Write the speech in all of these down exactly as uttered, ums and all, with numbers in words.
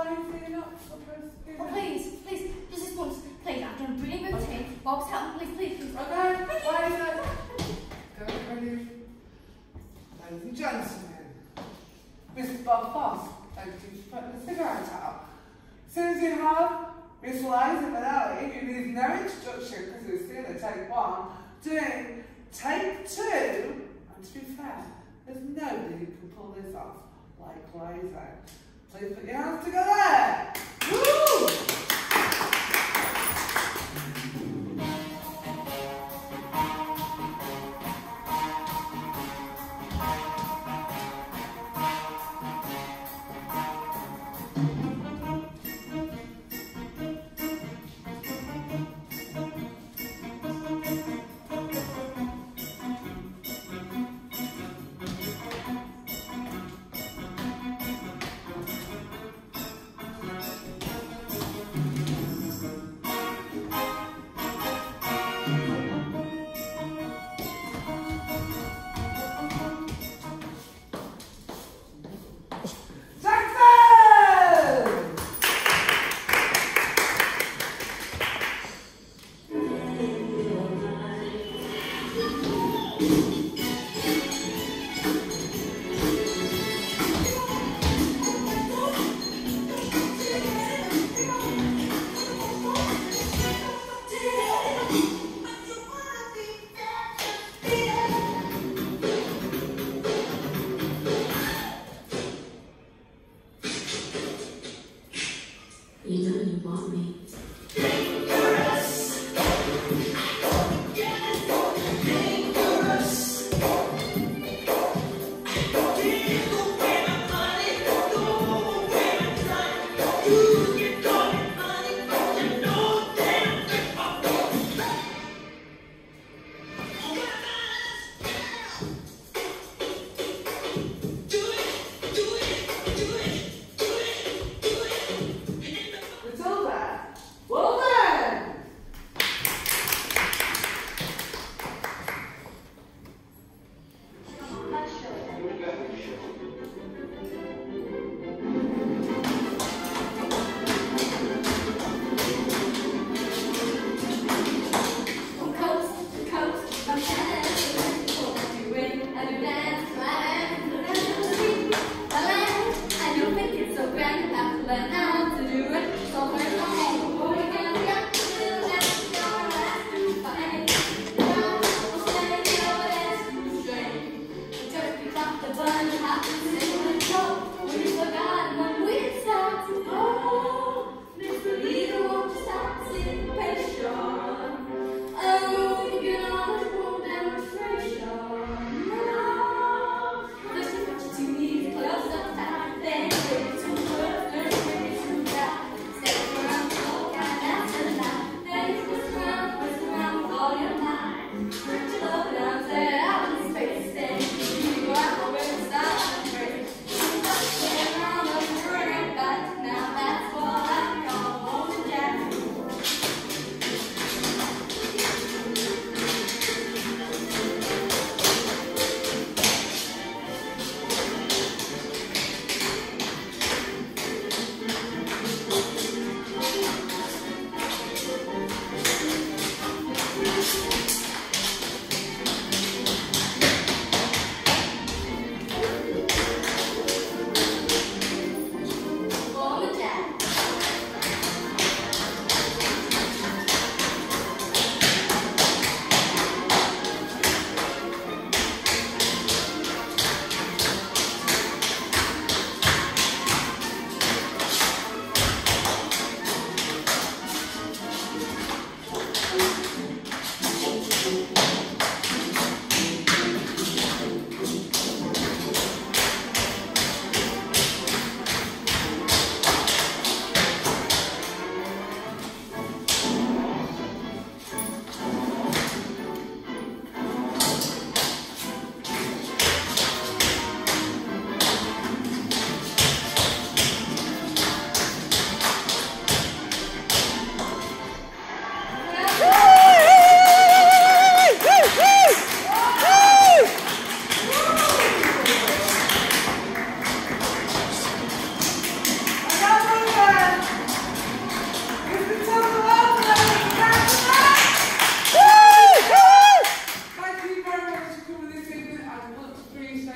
is he not supposed to be? Oh, please, please, just this once, please. I can bring him a tea. Bob's help, please, please, please. Okay, why is it? Get ready. Ladies and gentlemen, Mister Bob Foss, thank you for putting the cigarette out. As soon as you have Miss Liza Benelli, who needs no introduction because we've seen her take one, doing take two, and to be fair, there's nobody who can pull this off like Liza. Please put your hands together. Woo! You know you want me.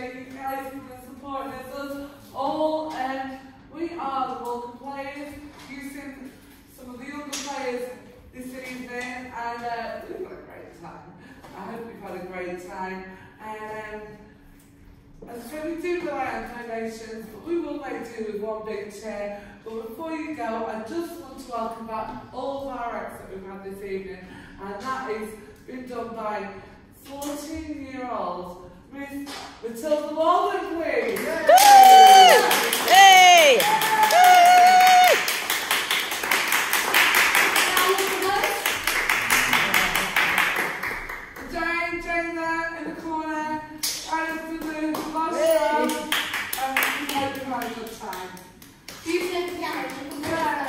appreciate you guys coming and supporting us all. Um, we are the local players, using some of the younger players this evening, and uh, we've had a great time. I hope you've had a great time. And um, as I said, we do rely on donations, but we will make do with one big chair. But before you go, I just want to welcome back all of our acts that we've had this evening, and that is been done by fourteen-year-old Miss Matilda Walden, please. Hey! Jane, Jane there in the corner, Alice in the last row, and we hope you had a good time. You said piano. Yeah.